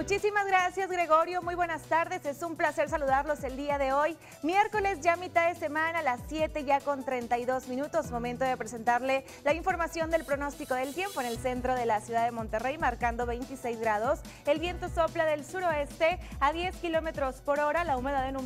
Muchísimas gracias, Gregorio. Muy buenas tardes. Es un placer saludarlos el día de hoy. Miércoles, ya mitad de semana, a las 7 ya con 32 minutos. Momento de presentarle la información del pronóstico del tiempo en el centro de la ciudad de Monterrey, marcando 26 grados. El viento sopla del suroeste a 10 kilómetros por hora, la humedad en un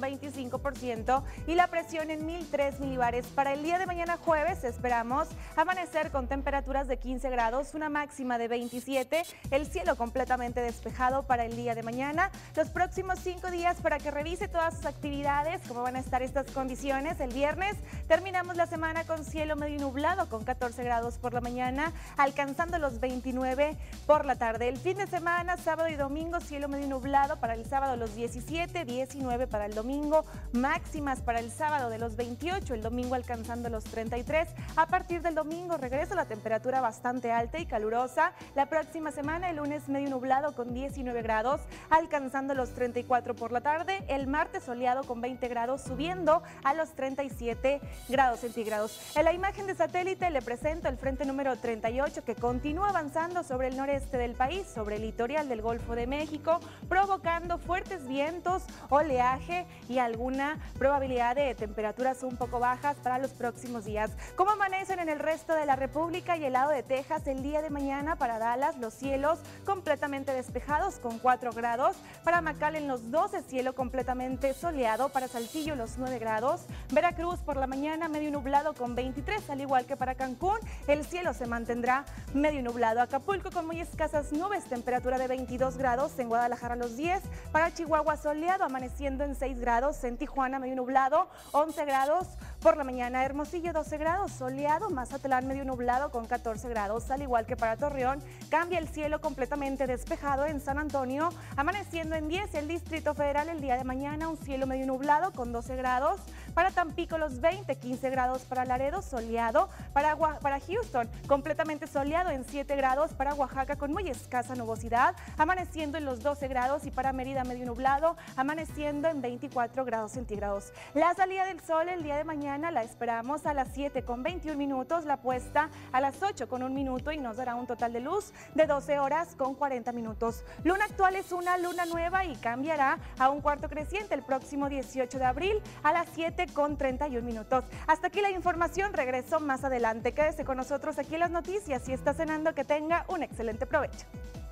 25% y la presión en 1003 milibares. Para el día de mañana jueves esperamos amanecer con temperaturas de 15 grados, una máxima de 27, el cielo completamente despejado para el día de mañana. Los próximos 5 días para que revise todas sus actividades, cómo van a estar estas condiciones. El viernes terminamos la semana con cielo medio nublado con 14 grados por la mañana, alcanzando los 29 por la tarde. El fin de semana, sábado y domingo, cielo medio nublado, para el sábado los 17, 19 para el domingo, máximas para el sábado de los 28, el domingo alcanzando los 33. A partir del domingo regresa la temperatura bastante alta y calurosa. La próxima semana, el lunes medio nublado con 19 grados, alcanzando los 34 por la tarde. El martes soleado con 20 grados, subiendo a los 37 grados centígrados. En la imagen de satélite le presento el frente número 38 que continúa avanzando sobre el noreste del país, sobre el litoral del Golfo de México, provocando fuertes vientos, oleaje y alguna probabilidad de temperaturas un poco bajas para los próximos días. ¿Cómo amanecen en el resto de la República y el lado de Texas el día de mañana? Para Dallas, los cielos completamente despejados con 4 grados. Para McAllen, los 12, cielo completamente soleado. Para Saltillo, los 9 grados. Veracruz, por la mañana, medio nublado con 23, al igual que para Cancún, el cielo se mantendrá medio nublado. Acapulco, con muy escasas nubes, temperatura de 22 grados. En Guadalajara, los 10. Para Chihuahua, soleado, amaneciendo en 6 grados. En Tijuana, medio nublado, 11 grados por la mañana. Hermosillo, 12 grados, soleado. Mazatlán, medio nublado con 14 grados, al igual que para Torreón. Cambia el cielo completamente despejado en San Antonio, amaneciendo en 10. El Distrito Federal el día de mañana, un cielo medio nublado con 12 grados. Para Tampico, los 20, 15 grados para Laredo, soleado. Para Houston, completamente soleado en 7 grados. Para Oaxaca, con muy escasa nubosidad, amaneciendo en los 12 grados. Y para Mérida, medio nublado, amaneciendo en 24 grados centígrados. La salida del sol el día de mañana la esperamos a las 7 con 21 minutos, la puesta a las 8 con 1 minuto y nos dará un total de luz de 12 horas con 40 minutos. Luna actual es una luna nueva y cambiará a un cuarto creciente el próximo 18 de abril a las 7 con 31 minutos. Hasta aquí la información, regreso más adelante. Quédese con nosotros aquí en las noticias. Si está cenando, que tenga un excelente provecho.